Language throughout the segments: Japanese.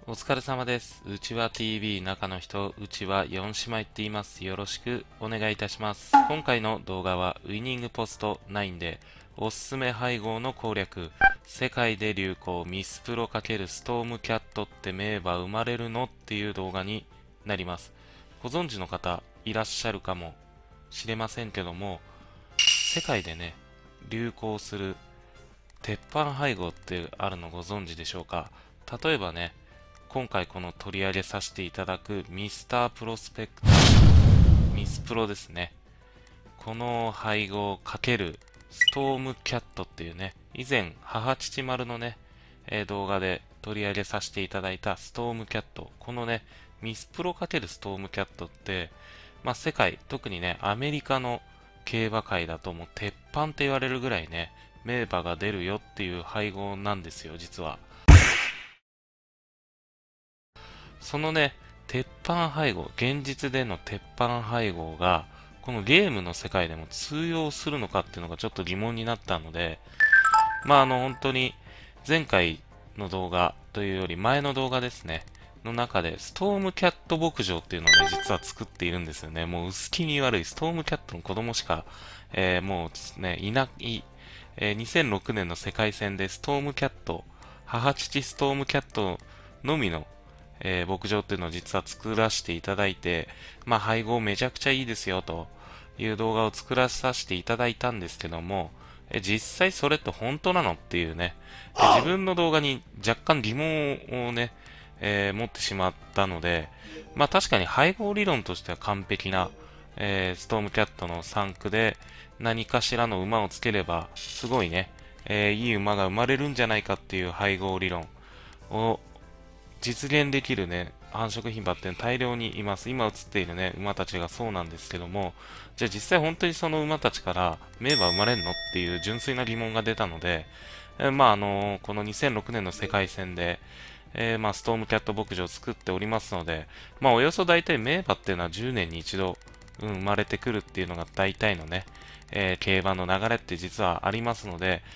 お疲れ様です。うちわ TV 中の人、うちは4姉妹って言います。よろしくお願いいたします。今回の動画はウイニングポスト9でおすすめ配合の攻略、世界で流行ミスプロ×ストームキャットって名馬生まれるのっていう動画になります。ご存知の方いらっしゃるかもしれませんけども、世界でね、流行する鉄板配合ってあるのご存知でしょうか。例えばね、今回この取り上げさせていただくミスタープロスペクター、ミスプロですね。この配合×ストームキャットっていうね、以前母父丸のね、動画で取り上げさせていただいたストームキャット。このね、ミスプロ×ストームキャットって、世界、特にね、アメリカの競馬界だともう鉄板って言われるぐらいね、名馬が出るよっていう配合なんですよ、実は。そのね、鉄板配合、現実での鉄板配合が、このゲームの世界でも通用するのかっていうのがちょっと疑問になったので、本当に前回の動画というより前の動画ですね、の中で、ストームキャット牧場っていうのをね、実は作っているんですよね。もう薄気味悪いストームキャットの子供しか、もうね、いない、2006年の世界戦でストームキャット、母父ストームキャットのみの牧場っていうのを実は作らせていただいて、配合めちゃくちゃいいですよという動画を作らさせていただいたんですけども、実際それって本当なのっていうね、自分の動画に若干疑問をね、持ってしまったので、確かに配合理論としては完璧な、ストームキャットの3区で何かしらの馬をつければ、すごいね、いい馬が生まれるんじゃないかっていう配合理論を実現できるね、繁殖牝馬って大量にいます。今映っているね、馬たちがそうなんですけども、じゃあ実際本当にその馬たちから名馬生まれんのっていう純粋な疑問が出たので、この2006年の世界戦で、ストームキャット牧場を作っておりますので、およそ大体名馬っていうのは10年に一度、生まれてくるっていうのが大体のね、競馬の流れって実はありますので、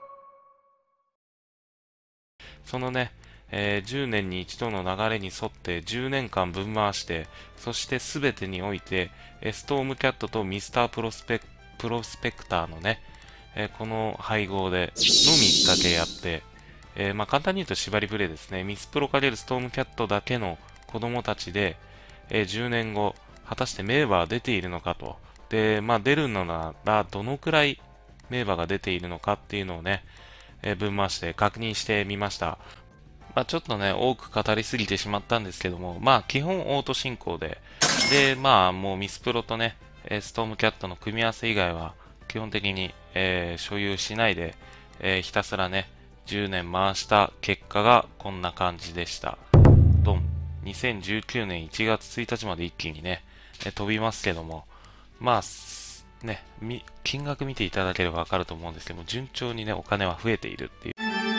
そのね、10年に一度の流れに沿って10年間分回して、そして全てにおいて、ストームキャットとミスタープロスペクターのね、この配合でのみだけやって、簡単に言うと縛りプレイですね。ミスプロ×ストームキャットだけの子供たちで、10年後、果たして名馬は出ているのかと。で、出るのなら、どのくらい名馬が出ているのかっていうのをね、分回して確認してみました。ちょっとね、多く語りすぎてしまったんですけども、基本オート進行で、で、もうミスプロとね、ストームキャットの組み合わせ以外は、基本的に、所有しないで、ひたすらね、10年回した結果がこんな感じでした。ドン。2019年1月1日まで一気にね、飛びますけども、ね、金額見ていただければわかると思うんですけども、順調にね、お金は増えているっていう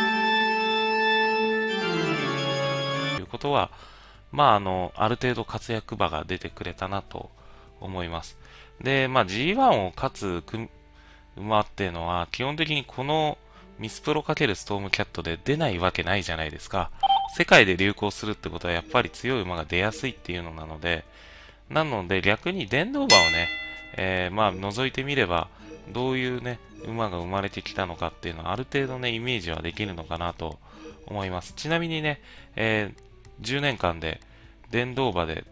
ことは、ある程度活躍馬が出てくれたなと思います。で、G1 を勝つ馬っていうのは、基本的にこのミスプロ×ストームキャットで出ないわけないじゃないですか。世界で流行するってことはやっぱり強い馬が出やすいっていうのなので、逆に電動馬をね、覗いてみれば、どういうね、馬が生まれてきたのかっていうのはある程度ね、イメージはできるのかなと思います。ちなみにね、10年間で電動馬で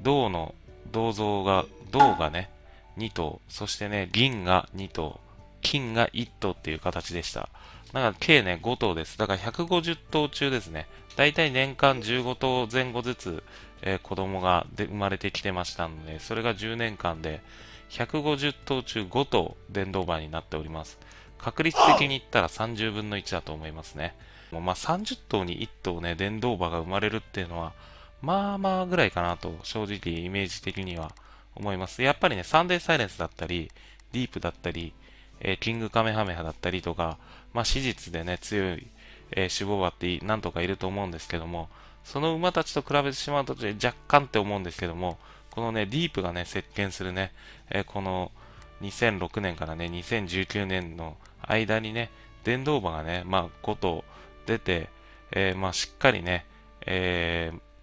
銅がね、2頭、そしてね、銀が2頭、金が1頭っていう形でした。だから計ね、5頭です。だから150頭中ですね。だいたい年間15頭前後ずつ、子供が生まれてきてましたので、それが10年間で150頭中5頭電動馬になっております。確率的に言ったら30分の1だと思いますね。30頭に1頭ね、電動馬が生まれるっていうのは、ぐらいかなと、正直イメージ的には思います。やっぱりね、サンデーサイレンスだったり、ディープだったり、キングカメハメハだったりとか、史実でね、強い、脂肪馬ってなんとかいると思うんですけども、その馬たちと比べてしまうと若干って思うんですけども、このね、ディープがね、席巻するね、この2006年からね、2019年の間にね、電動馬がね、5頭出て、しっかりね、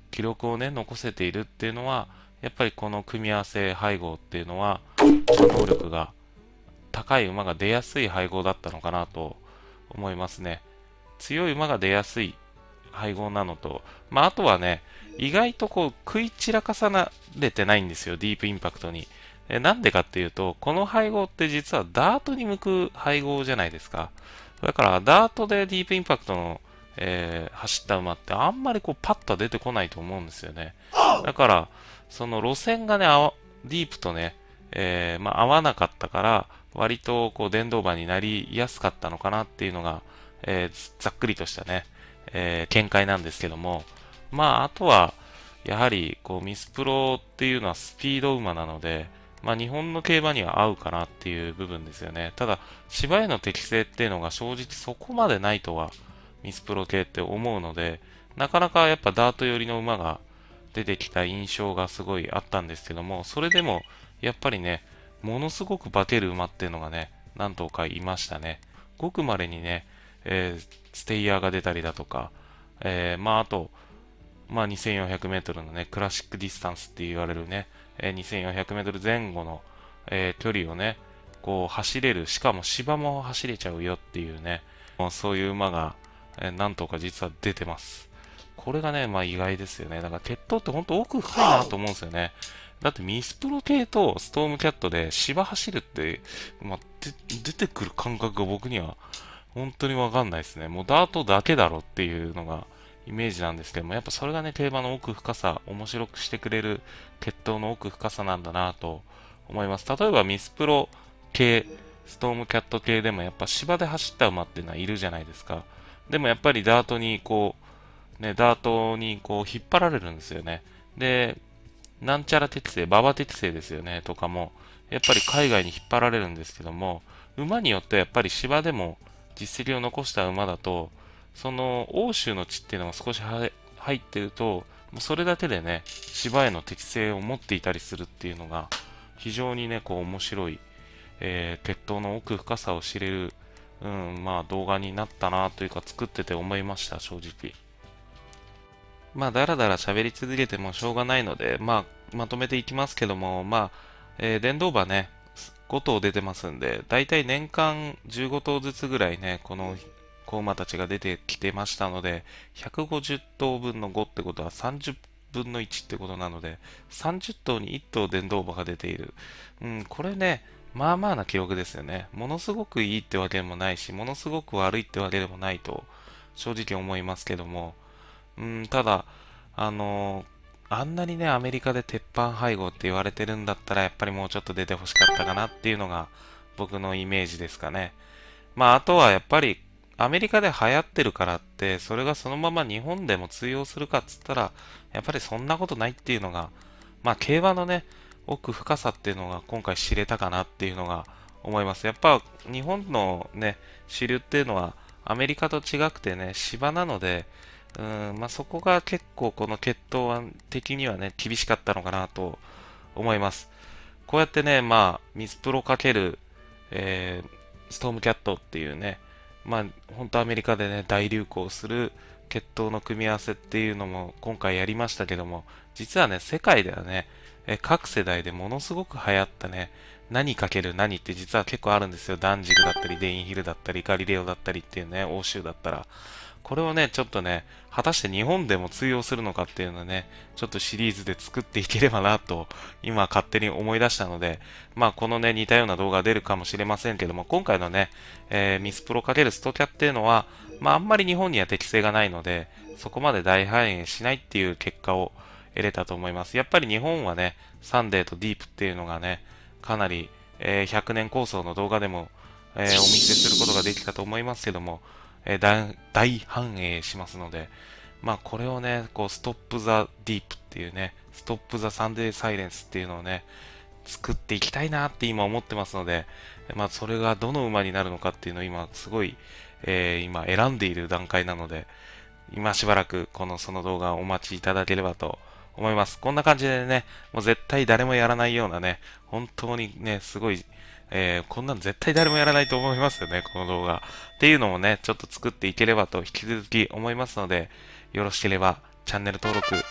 記録をね、残せているっていうのは、やっぱりこの組み合わせ配合っていうのは、能力が高い馬が出やすい配合だったのかなと思いますね。強い馬が出やすい配合なのと、あとはね、意外と食い散らかされてないんですよ、ディープインパクトに。なんでかっていうと、この配合って実はダートに向く配合じゃないですか。だからダートでディープインパクトの、走った馬ってあんまりパッとは出てこないと思うんですよね。だから、その路線がね、ディープとね、合わなかったから、割と電動馬になりやすかったのかなっていうのが、ざっくりとしたね、見解なんですけども、あとは、やはり、ミスプロっていうのはスピード馬なので、日本の競馬には合うかなっていう部分ですよね。ただ、芝への適性っていうのが正直そこまでないとは、ミスプロ系って思うので、なかなかやっぱダート寄りの馬が出てきた印象がすごいあったんですけども、それでも、やっぱりね、ものすごく化ける馬っていうのがね、何頭かいましたね。ごく稀にね、ステイヤーが出たりだとか、あと、2400メートルのね、クラシックディスタンスって言われるね、2400メートル前後の、距離をね、走れる、しかも芝も走れちゃうよっていうね、そういう馬が、何頭か実は出てます。これがね、意外ですよね。だから血統って本当奥深いなと思うんですよね。だってミスプロ系とストームキャットで芝走るって、出てくる感覚が僕には本当にわかんないですね。もうダートだけだろっていうのがイメージなんですけども、やっぱそれがね、競馬の奥深さ、面白くしてくれる血統の奥深さなんだなと思います。例えばミスプロ系、ストームキャット系でもやっぱ芝で走った馬っていうのはいるじゃないですか。でもやっぱりダートにダートに引っ張られるんですよね。で、なんちゃら適正、馬場適正ですよね、とかも、やっぱり海外に引っ張られるんですけども、馬によってやっぱり芝でも実績を残した馬だと、その欧州の血っていうのが少し入ってると、もうそれだけでね、芝への適性を持っていたりするっていうのが、非常にね、面白い、血統の奥深さを知れる、動画になったなというか、作ってて思いました、正直。だらだら喋り続けてもしょうがないので、まとめていきますけども、電動馬ね、5頭出てますんで、だいたい年間15頭ずつぐらいね、この子馬たちが出てきてましたので、150頭分の5ってことは30分の1ってことなので、30頭に1頭電動馬が出ている。これね、まあまあな記録ですよね。ものすごくいいってわけでもないし、ものすごく悪いってわけでもないと、正直思いますけども、ただ、あのあんなにね、アメリカで鉄板配合って言われてるんだったら、やっぱりもうちょっと出てほしかったかなっていうのが僕のイメージですかね。あとはやっぱりアメリカで流行ってるからって、それがそのまま日本でも通用するかっつったら、やっぱりそんなことないっていうのが、競馬のね、奥深さっていうのが今回知れたかなっていうのが思います。やっぱ日本のね、主流っていうのはアメリカと違くてね、芝なので、そこが結構この血統的にはね、厳しかったのかなと思います。こうやってね、ミスプロかける、ストームキャットっていうね、本当アメリカでね、大流行する血統の組み合わせっていうのも今回やりましたけども、実はね、世界ではね、各世代でものすごく流行ったね、何かける何って実は結構あるんですよ。ダンジルだったり、デインヒルだったり、ガリレオだったりっていうね、欧州だったら。これをね、ちょっとね、果たして日本でも通用するのかっていうのをね、ちょっとシリーズで作っていければなと、今勝手に思い出したので、このね、似たような動画出るかもしれませんけども、今回のね、ミスプロ×ストキャっていうのは、あんまり日本には適性がないので、そこまで大反映しないっていう結果を得れたと思います。やっぱり日本はね、サンデーとディープっていうのがね、かなり、100年構想の動画でも、お見せすることができたと思いますけども、大反映しますので、これをね、ストップザディープっていうね、ストップザサンデーサイレンスっていうのをね、作っていきたいなって今思ってますので、それがどの馬になるのかっていうのを今すごい、今選んでいる段階なので、今しばらくその動画をお待ちいただければと思います。こんな感じでね、もう絶対誰もやらないようなね、本当にね、すごい、こんなん絶対誰もやらないと思いますよね、この動画。っていうのもね、ちょっと作っていければと引き続き思いますので、よろしければチャンネル登録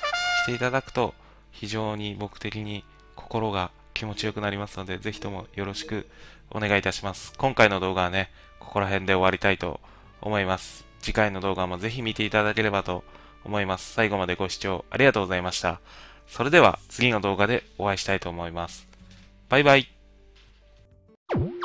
していただくと、非常に僕的に心が気持ちよくなりますので、ぜひともよろしくお願いいたします。今回の動画はね、ここら辺で終わりたいと思います。次回の動画もぜひ見ていただければと思います。最後までご視聴ありがとうございました。それでは次の動画でお会いしたいと思います。バイバイ。